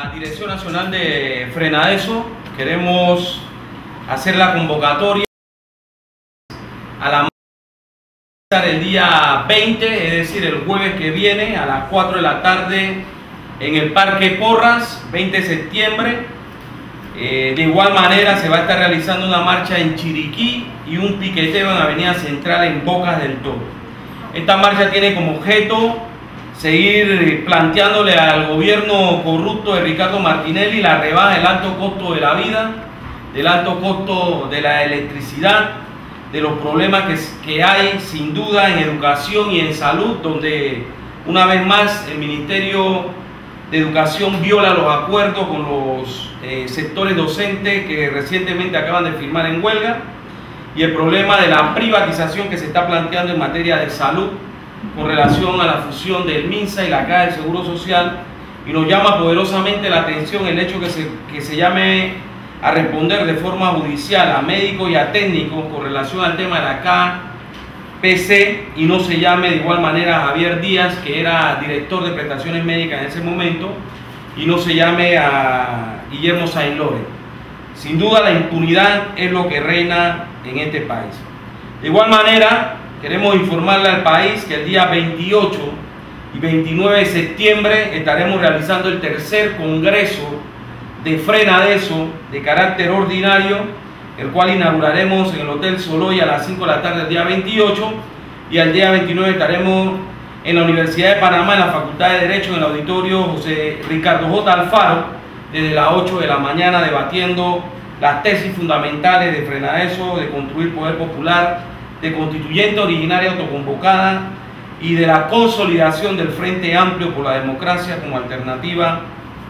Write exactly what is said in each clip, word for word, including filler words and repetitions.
Dirección Nacional de Frenadeso queremos hacer la convocatoria a la marcha el día veinte, es decir, el jueves que viene a las cuatro de la tarde en el Parque Porras, veinte de septiembre. Eh, de igual manera se va a estar realizando una marcha en Chiriquí y un piqueteo en Avenida Central en Bocas del Toro. Esta marcha tiene como objeto seguir planteándole al gobierno corrupto de Ricardo Martinelli la rebaja del alto costo de la vida, del alto costo de la electricidad, de los problemas que, que hay sin duda en educación y en salud, donde una vez más el Ministerio de Educación viola los acuerdos con los eh, sectores docentes que recientemente acaban de firmar en huelga, y el problema de la privatización que se está planteando en materia de salud con relación a la fusión del MINSA y la Caja del Seguro Social. Y nos llama poderosamente la atención el hecho que se, que se llame a responder de forma judicial a médicos y a técnicos con relación al tema de la K P C y no se llame de igual manera a Javier Díaz, que era director de prestaciones médicas en ese momento, y no se llame a Guillermo Sainz Lore. Sin duda la impunidad es lo que reina en este país. De igual manera, queremos informarle al país que el día veintiocho y veintinueve de septiembre estaremos realizando el tercer congreso de Frenadeso de carácter ordinario, el cual inauguraremos en el Hotel Soloy a las cinco de la tarde el día veintiocho, y al día veintinueve estaremos en la Universidad de Panamá, en la Facultad de Derecho, en el auditorio José Ricardo J. Alfaro, desde las ocho de la mañana, debatiendo las tesis fundamentales de Frenadeso, de construir poder popular, de constituyente originaria autoconvocada y de la consolidación del Frente Amplio por la Democracia como alternativa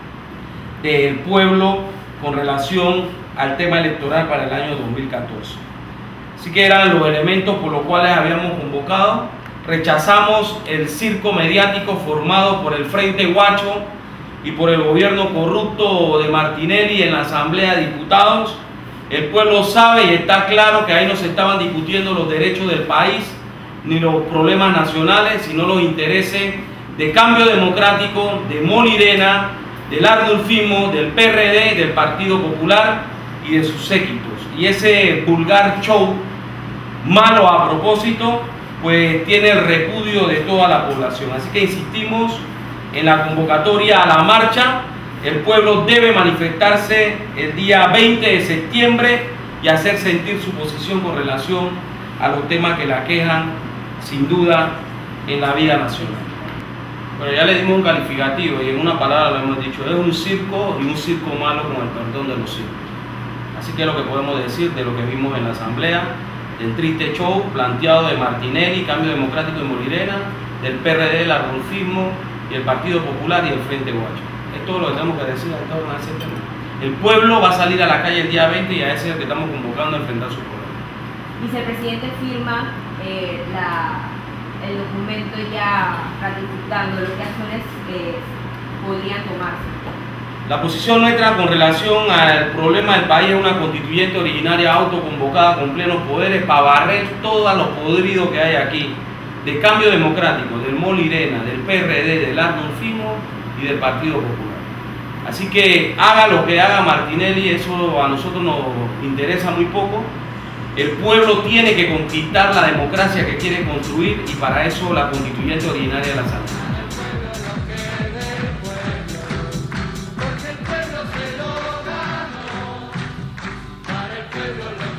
del pueblo con relación al tema electoral para el año dos mil catorce. Así que eran los elementos por los cuales habíamos convocado. Rechazamos el circo mediático formado por el Frente Guacho y por el gobierno corrupto de Martinelli en la Asamblea de Diputados. El pueblo sabe y está claro que ahí no se estaban discutiendo los derechos del país ni los problemas nacionales, sino los intereses de Cambio Democrático, de Molirena, del Arnulfismo, del P R D, del Partido Popular y de sus séquitos. Y ese vulgar show, malo a propósito, pues tiene el repudio de toda la población. Así que insistimos en la convocatoria a la marcha. El pueblo debe manifestarse el día veinte de septiembre y hacer sentir su posición con relación a los temas que la aquejan, sin duda, en la vida nacional. Bueno, ya le dimos un calificativo y en una palabra lo hemos dicho: es un circo, y un circo malo con el perdón de los circos. Así que es lo que podemos decir de lo que vimos en la asamblea, del triste show planteado de Martinelli, Cambio Democrático de Molirena, del P R D, el arnulfismo y el Partido Popular y el Frente Guacho. Es todo lo que tenemos que decir a todo ese tema. El pueblo va a salir a la calle el día veinte y a ese es el que estamos convocando a enfrentar su problema. Vicepresidente, firma eh, la, el documento ya ratificando lo que acciones eh, podrían tomarse. La posición nuestra con relación al problema del país es una constituyente originaria autoconvocada con plenos poderes para barrer todos los podridos que hay aquí, de Cambio Democrático, del Molirena, del P R D, del arnulfismo y del Partido Popular. Así que haga lo que haga Martinelli, eso a nosotros nos interesa muy poco. El pueblo tiene que conquistar la democracia que quiere construir y para eso la constituyente originaria la salud. Porque el pueblo se lo ganó, para el pueblo lo